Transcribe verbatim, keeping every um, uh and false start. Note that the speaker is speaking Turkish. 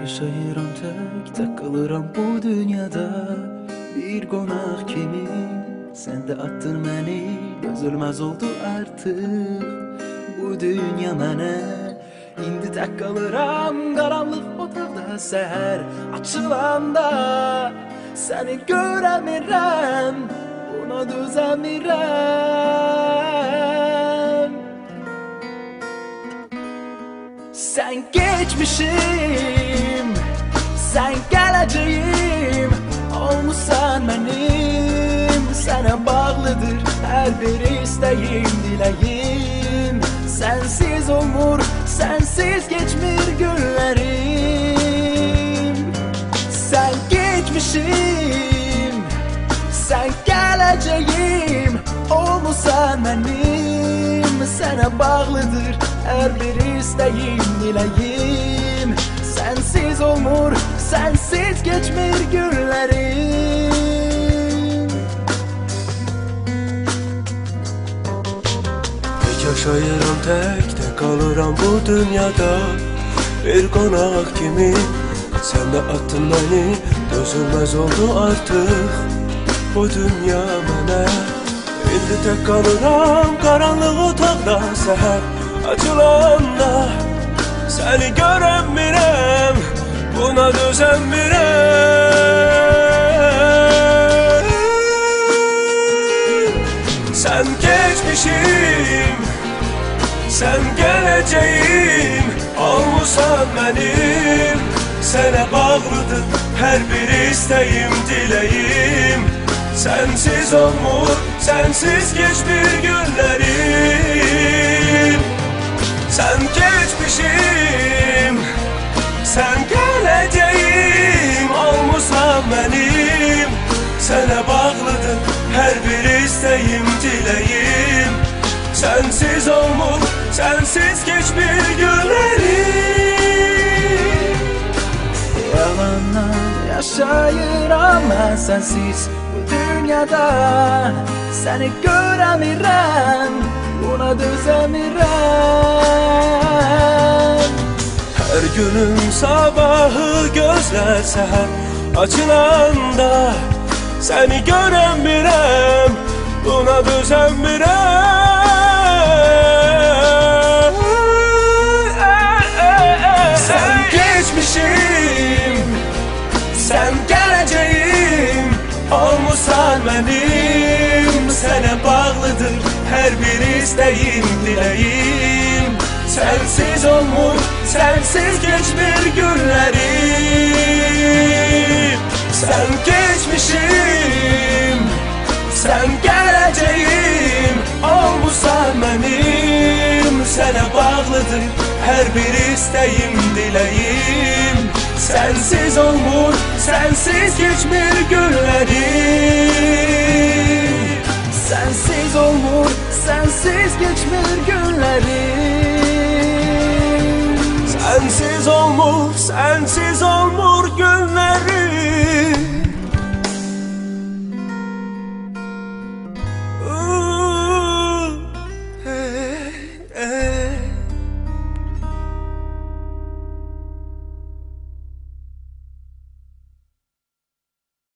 Yaşayıram tek, tek kalıram bu dünyada. Bir konak kimi sen de attın beni, gözülmez oldu artık bu dünya mene. İndi tek kalıram karanlık otaqda, seher açılanda seni göremirəm, buna düzemirəm. Sen geçmişim, sen geleceğim, olmuşsan benim. Sana bağlıdır her bir isteğim, dileğim. Sensiz olmur, sensiz geçmir günlerim. Sen geçmişim, sen geleceğim, olmuşsan benim. Sana bağlıdır her bir isteğim, dileğim. Sensiz olmur, sensiz geçmir günlerim. Tek yaşayıram tek, tek kalıram bu dünyada. Bir konak kimi sen de attın beni, dözülmez oldu artık bu dünya mənə. İndi tek kalıram karanlık otaqda, seher açılanda seni görəmirəm, buna düzenmirəm. Sen geçmişim, sen geleceğim, olmuşsan benim. Sana bağlıdır her bir isteğim, dileğim. Sensiz olmur, sensiz geçmir günlerim. Sen geçmişim, sen geleceğim, olmuşsan benim. Sana bağlıdır her bir isteğim, dileğim. Sensiz olmur, sensiz geçmir günlerim. Yalandan yaşayıram ben sensiz bu dünyada. Seni göremirəm, buna düzemirəm. Her günün sabahı gözler seher açılanda seni görəmirəm, buna düzenmirəm. Sen geçmişim, sen geleceğim, olmuşsan benim. Sana bağlıdır her bir isteğim, dileğim. Sensiz olmur, sensiz geçmir günlerim. Sen geçmişim, sen geleceğim, olmuşsan benim. Sana bağlıdır her bir isteğim, dileğim. Sensiz olmur, sensiz geçmir günlerim. Sensiz olmur, sensiz geçmir günlerim. Sensiz olmur, sensiz olmur.